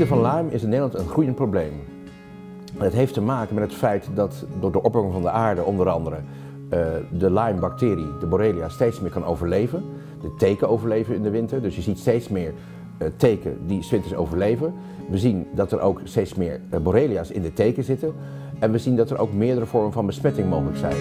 ziekte van Lyme is in Nederland een groeiend probleem. Het heeft te maken met het feit dat door de opwarming van de aarde onder andere de Lyme-bacterie, de Borrelia, steeds meer kan overleven. De teken overleven in de winter, dus je ziet steeds meer teken die 's winters overleven. We zien dat er ook steeds meer Borrelia's in de teken zitten. En we zien dat er ook meerdere vormen van besmetting mogelijk zijn.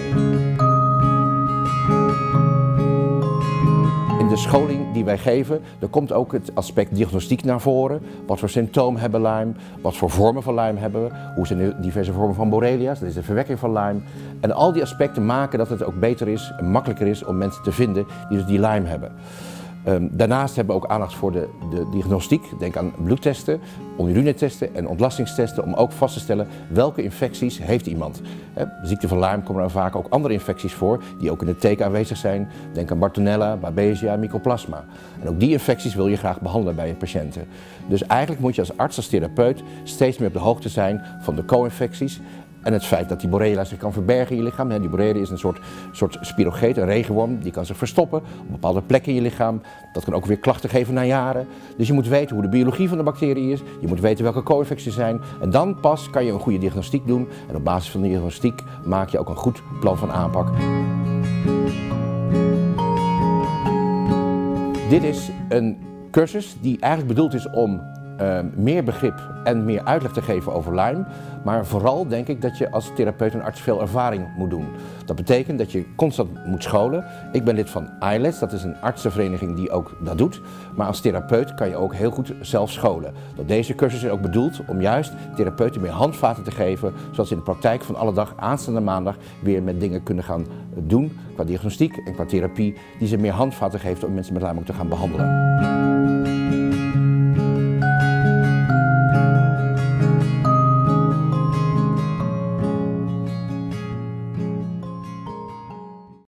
In de scholing die wij geven, er komt ook het aspect diagnostiek naar voren. Wat voor symptomen hebben Lyme, wat voor vormen van Lyme hebben we, hoe zijn de diverse vormen van Borrelia's, dat is de verwekking van Lyme. En al die aspecten maken dat het ook beter is en makkelijker is om mensen te vinden die dus die Lyme hebben. Daarnaast hebben we ook aandacht voor de diagnostiek. Denk aan bloedtesten, urinetesten en ontlastingstesten om ook vast te stellen welke infecties heeft iemand. De ziekte van Lyme komen er vaak ook andere infecties voor die ook in het teken aanwezig zijn. Denk aan Bartonella, Babesia, Mycoplasma. En ook die infecties wil je graag behandelen bij je patiënten. Dus eigenlijk moet je als arts, als therapeut steeds meer op de hoogte zijn van de co-infecties. En het feit dat die Borrelia zich kan verbergen in je lichaam. Die Borrelia is een soort spirocheet, een regenworm, die kan zich verstoppen op bepaalde plekken in je lichaam. Dat kan ook weer klachten geven na jaren. Dus je moet weten hoe de biologie van de bacterie is. Je moet weten welke co-infecties zijn. En dan pas kan je een goede diagnostiek doen. En op basis van de diagnostiek maak je ook een goed plan van aanpak. Dit is een cursus die eigenlijk bedoeld is om meer begrip en meer uitleg te geven over Lyme. Maar vooral denk ik dat je als therapeut en arts veel ervaring moet doen. Dat betekent dat je constant moet scholen. Ik ben lid van ILETS, dat is een artsenvereniging die ook dat doet. Maar als therapeut kan je ook heel goed zelf scholen. Deze cursus is ook bedoeld om juist therapeuten meer handvaten te geven, zodat ze in de praktijk van alle dag aanstaande maandag weer met dingen kunnen gaan doen qua diagnostiek en qua therapie, die ze meer handvaten geeft om mensen met Lyme ook te gaan behandelen.